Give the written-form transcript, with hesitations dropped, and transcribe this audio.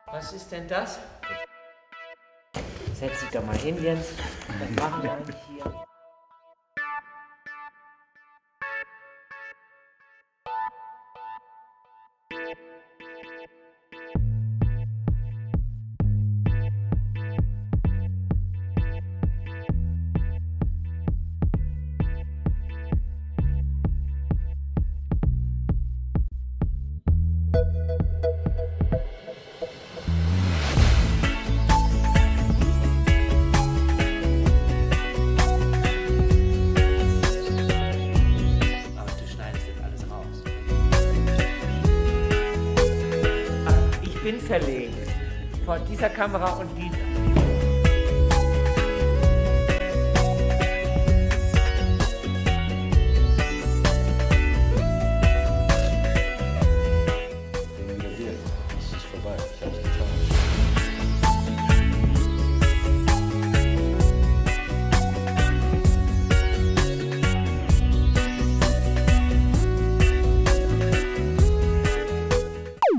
Was ist denn das? Setz dich doch mal hin, Jens. Was machen wir eigentlich hier? Ich bin verlegen vor dieser Kamera und dieser.